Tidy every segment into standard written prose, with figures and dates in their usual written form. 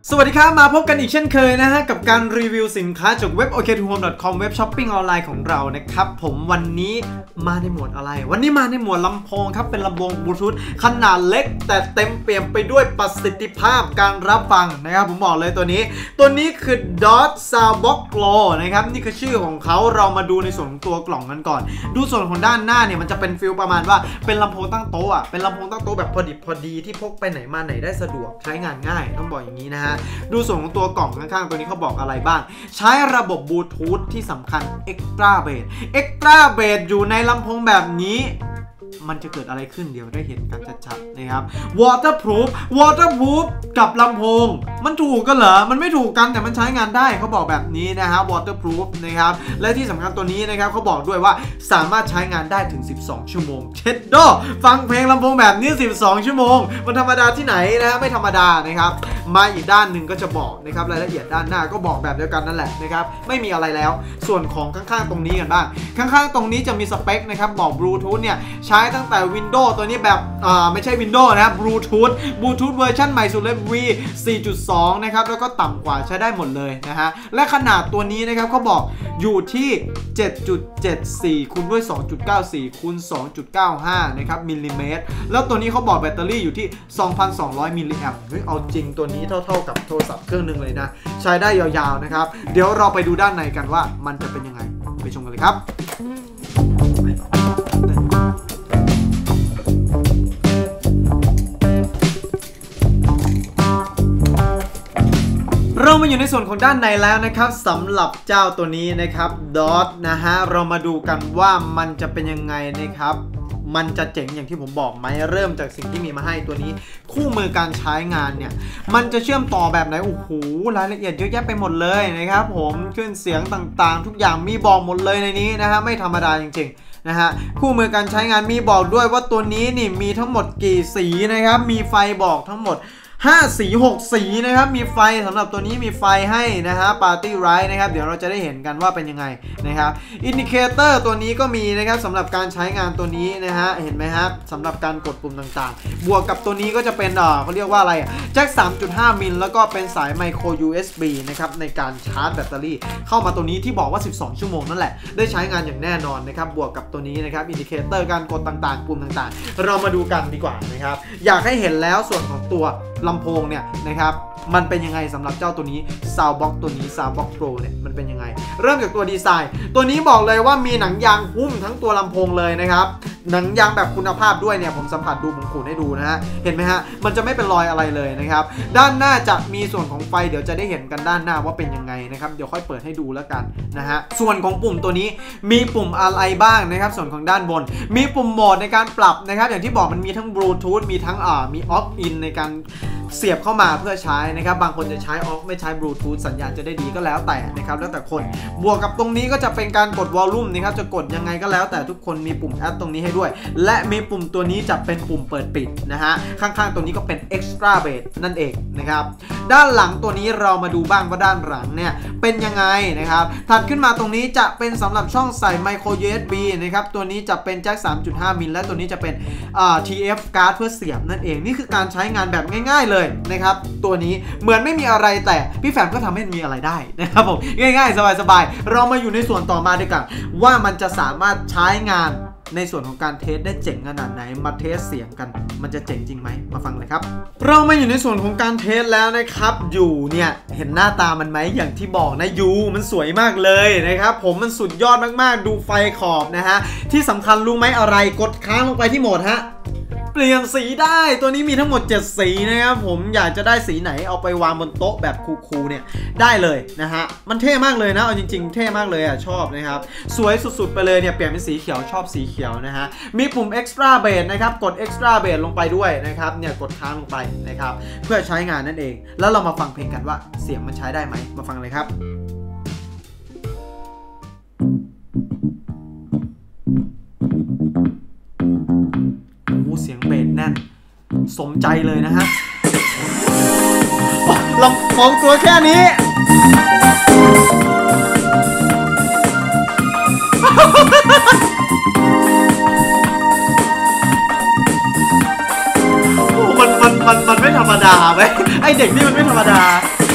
สวัสดีครับมาพบกันอีกเช่นเคยนะฮะกับการรีวิวสินค้าจากเว็บ ok2home.com เว็บช้อปปิ้งออนไลน์ของเรานะครับผมวันนี้มาในหมวดอะไรวันนี้มาในหมวดลำโพงครับเป็นลำโพงบลูทูธขนาดเล็กแต่เต็มเปี่ยมไปด้วยประสิทธิภาพการรับฟังนะครับผมบอกเลยตัวนี้คือ Dot Soundbox Pro นะครับนี่คือชื่อของเขาเรามาดูในส่วนของตัวกล่องกันก่อนดูส่วนของด้านหน้าเนี่ยมันจะเป็นฟิลประมาณว่าเป็นลำโพงตั้งโต๊ะเป็นลำโพงตั้งโต๊ะแบบพอดีที่พกไปไหนมาไหนได้สะดวกใช้งานง่ายต้องบอกอย่างนี้นะฮะดูส่วนของตัวกล่องข้างๆตัวนี้เขาบอกอะไรบ้างใช้ระบบบลูทูธที่สำคัญ Extra Bass อยู่ในลำโพงแบบนี้มันจะเกิดอะไรขึ้นเดี๋ยวได้เห็นกันชัดๆนะครับ Waterproof กับลำโพงมันถูกกันเหรอมันไม่ถูกกันแต่มันใช้งานได้เขาบอกแบบนี้นะฮะ Waterproof นะครับและที่สำคัญตัวนี้นะครับเขาบอกด้วยว่าสามารถใช้งานได้ถึง12ชั่วโมงเช็ดโดฟังเพลงลำโพงแบบนี้12ชั่วโมงมันธรรมดาที่ไหนนะไม่ธรรมดานะครับมาอีกด้านหนึ่งก็จะบอกนะครับรายละเอียดด้านหน้าก็บอกแบบเดียวกันนั่นแหละนะครับไม่มีอะไรแล้วส่วนของข้างๆตรงนี้กันบ้างข้างๆตรงนี้จะมีสเปคนะครับบอกบลูทูธเนี่ยใช้ตั้งแต่ Windows ตัวนี้แบบไม่ใช่ Windows นะ Bluetooth เวอร์ชันใหม่สุดเลย V 4.2 นะครับแล้วก็ต่ำกว่าใช้ได้หมดเลยนะฮะและขนาดตัวนี้นะครับเขาบอกอยู่ที่ 7.74 คูณด้วย 2.94 คูณ 2.95 นะครับมิลลิเมตรแล้วตัวนี้เขาบอกแบตเตอรี่อยู่ที่ 2,200 มิลลิแอมป์เฮ้ยเอาจริงตัวนี้เท่ากับโทรศัพท์เครื่องนึงเลยนะใช้ได้ยาวๆนะครับเดี๋ยวเราไปดูด้านในกันว่ามันจะเป็นยังไงไปชมกันเลยครับเรามาอยู่ในส่วนของด้านในแล้วนะครับสำหรับเจ้าตัวนี้นะครับ Dot นะฮะเรามาดูกันว่ามันจะเป็นยังไงนะครับมันจะเจ๋งอย่างที่ผมบอกไหมเริ่มจากสิ่งที่มีมาให้ตัวนี้คู่มือการใช้งานเนี่ยมันจะเชื่อมต่อแบบไหนโอ้โหรายละเอียดเยอะแยะไปหมดเลยนะครับผมขึ้นเสียงต่างๆทุกอย่างมีบอกหมดเลยในนี้นะฮะไม่ธรรมดาจริงๆนะฮะคู่มือการใช้งานมีบอกด้วยว่าตัวนี้นี่มีทั้งหมดกี่สีนะครับมีไฟบอกทั้งหมด5 สี6 สีนะครับมีไฟสำหรับตัวนี้มีไฟให้นะฮะปาร์ตี้ไรท์นะครับเดี๋ยวเราจะได้เห็นกันว่าเป็นยังไงนะครับอินดิเคเตอร์ตัวนี้ก็มีนะครับสำหรับการใช้งานตัวนี้นะฮะเห็นไหมครับสำหรับการกดปุ่มต่างๆบวกกับตัวนี้ก็จะเป็นเขาเรียกว่าอะไรแจ็ค 3.5 มิลแล้วก็เป็นสายไมโคร USB นะครับในการชาร์จแบตเตอรี่เข้ามาตัวนี้ที่บอกว่า12ชั่วโมงนั่นแหละได้ใช้งานอย่างแน่นอนนะครับบวกกับตัวนี้นะครับอินดิเคเตอร์การกดต่างๆปุ่มต่างๆเรามาดูกันดีกว่านะครับอยากให้เห็นแล้วส่วนของตัวลำโพงเนี่ยนะครับมันเป็นยังไงสำหรับเจ้าตัวนี้ Soundbox ตัวนี้ Soundbox Pro เนี่ยมันเป็นยังไงเริ่มจากตัวดีไซน์ตัวนี้บอกเลยว่ามีหนังยางหุ้มทั้งตัวลำโพงเลยนะครับหนังยางแบบคุณภาพด้วยเนี่ยผมสัมผัสดูผมขูดให้ดูนะฮะเห็นไหมฮะมันจะไม่เป็นรอยอะไรเลยนะครับด้านหน้าจะมีส่วนของไฟเดี๋ยวจะได้เห็นกันด้านหน้าว่าเป็นยังไงนะครับเดี๋ยวค่อยเปิดให้ดูแล้วกันนะฮะส่วนของปุ่มตัวนี้มีปุ่มอะไรบ้างนะครับส่วนของด้านบนมีปุ่มโหมดในการปรับนะครับอย่างที่บอกมันมีทั้งบลูทูธมีทั้งมีออฟอินในการเสียบเข้ามาเพื่อใช้นะครับบางคนจะใช้ออฟไม่ใช้บลูทูธสัญญาณจะได้ดีก็แล้วแต่นะครับแล้วแต่คนบวกกับตรงนี้ก็จะเป็นการกดวอลลุ่มนะครับจะกดยังไงก็แล้วแต่ทุกคนมีปุ่มแอดตรงนี้ให้ด้วยและมีปุ่มตัวนี้จะเป็นปุ่มเปิดปิดนะฮะข้างๆตัวนี้ก็เป็น Extra Bass นั่นเองนะครับด้านหลังตัวนี้เรามาดูบ้างว่าด้านหลังเนี่ยเป็นยังไงนะครับถัดขึ้นมาตรงนี้จะเป็นสำหรับช่องใส่ไมโคร USB นะครับตัวนี้จะเป็นแจ็ค 3.5 มิลและตัวนี้จะเป็นTF card เพื่อเสียบนั่นเองนี่คือการใช้งานแบบง่ายๆเลยนะครับตัวนี้เหมือนไม่มีอะไรแต่พี่แฟมก็ทำให้มีอะไรได้นะครับผมง่ายๆสบายๆเรามาอยู่ในส่วนต่อมาด้วยกันว่ามันจะสามารถใช้งานในส่วนของการเทสได้เจ๋งขนาดไหนมาเทสเสียงกันมันจะเจ๋งจริงไหมมาฟังเลยครับเรามาอยู่ในส่วนของการเทสแล้วนะครับอยู่เนี่ยเห็นหน้าตามันไหมอย่างที่บอกนะยูมันสวยมากเลยนะครับผมมันสุดยอดมากๆดูไฟขอบนะฮะที่สำคัญรู้ไหมอะไรกดค้างลงไปที่โหมดฮะเปลี่ยนสีได้ตัวนี้มีทั้งหมด7สีนะครับผมอยากจะได้สีไหนเอาไปวางบนโต๊ะแบบคูลๆเนี่ยได้เลยนะฮะมันเท่มากเลยนะเอาจริงๆเท่มากเลยอ่ะชอบนะครับสวยสุดๆไปเลยเนี่ยเปลี่ยนเป็นสีเขียวชอบสีเขียวนะฮะมีปุ่ม Extra Bass นะครับกด Extra Bass ลงไปด้วยนะครับเนี่ยกดค้างลงไปนะครับเพื่อใช้งานนั่นเองแล้วเรามาฟังเพลงกันว่าเสียงมันใช้ได้ไหมมาฟังเลยครับเสียงเบสแน่นสมใจเลยนะฮะลำโพงตัวแค่นี้มันไม่ธรรมดาเว้ยไอเด็กนี่มันไม่ธรรมดา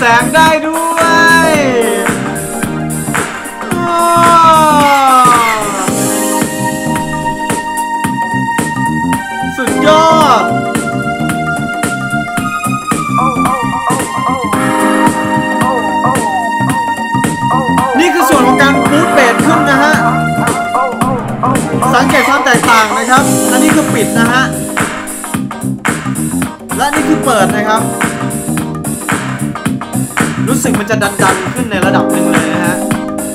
แสงได้ด้วยสุดยอดนี่คือส่วนของการบูทเบสขึ้นนะฮะสังเกตความแตกต่างนะครับอันนี้คือปิดนะฮะและนี่คือเปิดนะครับรู้สึกมันจะดันขึ้นในระดับหนึ่งเลยนะฮะ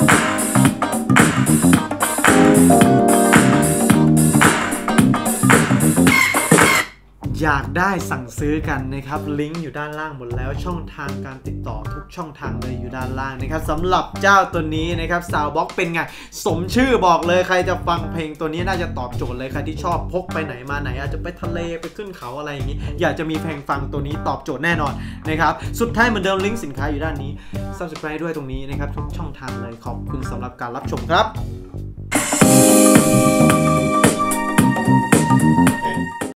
อยากได้สั่งซื้อกันนะครับลิงก์อยู่ด้านล่างหมดแล้วช่องทางการติดต่อทุกช่องทางเลยอยู่ด้านล่างนะครับสำหรับเจ้าตัวนี้นะครับ Soundbox เป็นไงสมชื่อบอกเลยใครจะฟังเพลงตัวนี้น่าจะตอบโจทย์เลยใครที่ชอบพกไปไหนมาไหนอาจจะไปทะเลไปขึ้นเขาอะไรอย่างนี้อยากจะมีเพลงฟังตัวนี้ตอบโจทย์แน่นอนนะครับสุดท้ายเหมือนเดิมลิงก์สินค้าอยู่ด้านนี้ Subscribe ด้วยตรงนี้นะครับทุกช่องทางเลยขอบคุณสำหรับการรับชมครับ